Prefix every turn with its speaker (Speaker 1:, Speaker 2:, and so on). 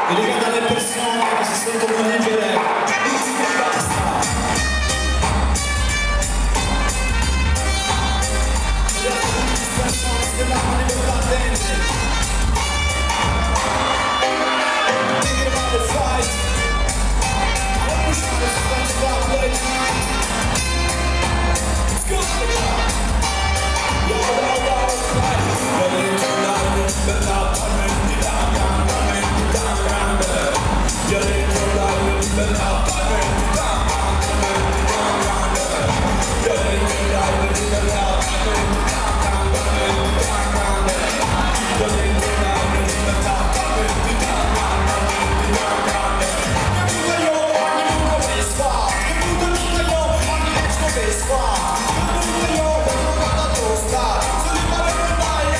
Speaker 1: dedicata alle persone che si sentono libere e basta. Persone che danno libertà a gente. Thinking about the fight. I'm pushing this bunch of that play tonight. It's good to be out. Yo, right. But it's not but not tormented down, tormented down, tormented. You're in your life, but not tormented down, tormented down, tormented. You're in your life, but not tormented down, tormented down, tormented. You're in your life, but not tormented down, tormented down, tormented. Caputo io, ogni lungo face fa. Caputo io, ogni lungo face fa. Caputo io, quando vado a tosta. Se li pare per mai,